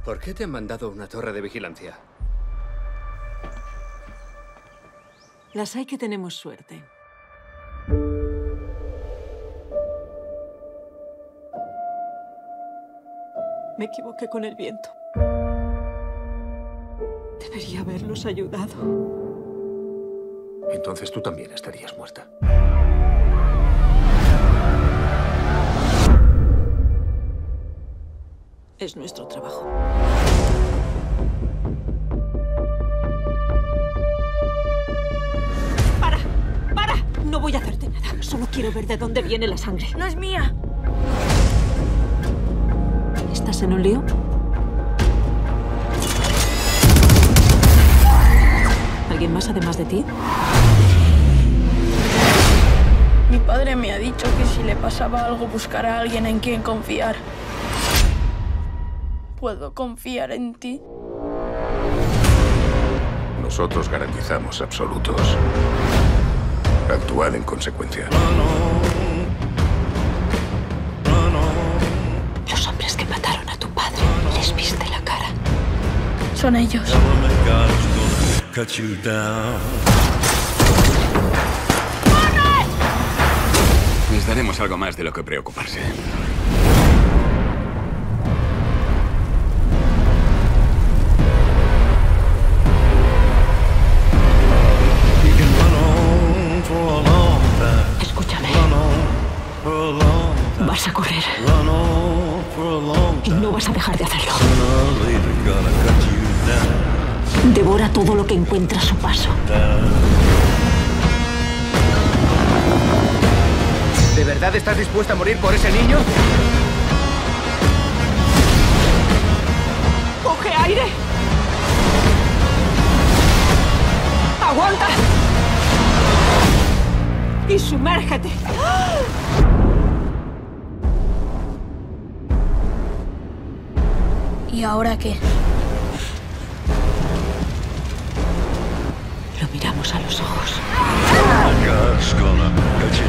¿Por qué te han mandado una torre de vigilancia? Las hay que tenemos suerte. Me equivoqué con el viento. Debería haberlos ayudado. Entonces tú también estarías muerta. Es nuestro trabajo. ¡Para! ¡Para! No voy a hacerte nada. Solo quiero ver de dónde viene la sangre. ¡No es mía! ¿Estás en un lío? ¿Alguien más además de ti? Mi padre me ha dicho que si le pasaba algo buscara a alguien en quien confiar. ¿Puedo confiar en ti? Nosotros garantizamos absolutos. Actuad en consecuencia. Los hombres que mataron a tu padre, les viste la cara. Son ellos. Les daremos algo más de lo que preocuparse. Escúchame. Vas a correr. Y no vas a dejar de hacerlo. Devora todo lo que encuentra a su paso. ¿De verdad estás dispuesta a morir por ese niño? ¡Coge aire! ¡Aguanta! Y sumérgete. ¿Y ahora qué? Lo miramos a los ojos. God's gonna cut you